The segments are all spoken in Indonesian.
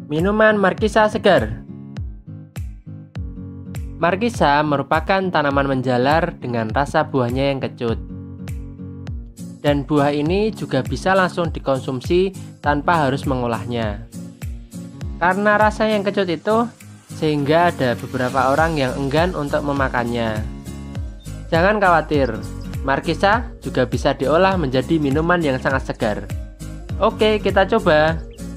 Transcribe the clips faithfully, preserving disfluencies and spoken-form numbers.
Minuman markisa segar. Markisa merupakan tanaman menjalar dengan rasa buahnya yang kecut. Dan buah ini juga bisa langsung dikonsumsi tanpa harus mengolahnya. Karena rasanya yang kecut itu, sehingga ada beberapa orang yang enggan untuk memakannya. Jangan khawatir, markisa juga bisa diolah menjadi minuman yang sangat segar. Oke, kita coba.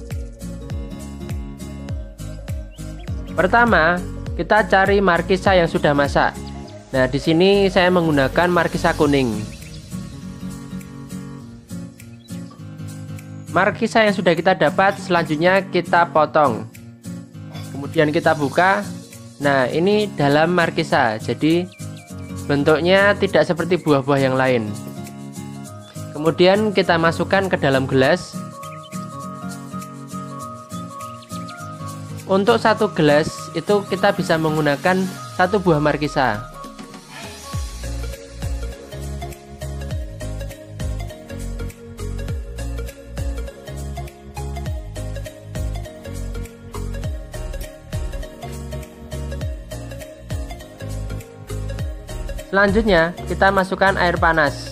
Pertama, kita cari markisa yang sudah masak. Nah, di sini saya menggunakan markisa kuning. Markisa yang sudah kita dapat selanjutnya kita potong. Kemudian kita buka. Nah, ini dalam markisa. Jadi bentuknya tidak seperti buah-buah yang lain. Kemudian kita masukkan ke dalam gelas. Untuk satu gelas itu kita bisa menggunakan satu buah markisa. Selanjutnya kita masukkan air panas.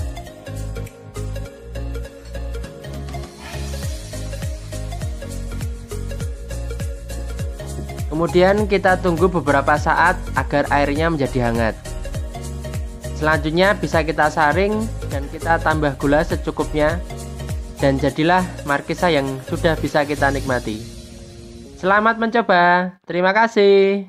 Kemudian kita tunggu beberapa saat agar airnya menjadi hangat. Selanjutnya bisa kita saring dan kita tambah gula secukupnya. Dan jadilah markisa yang sudah bisa kita nikmati. Selamat mencoba. Terima kasih.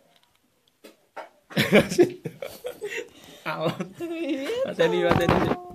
Alon. Mas Eni, Mas Eni.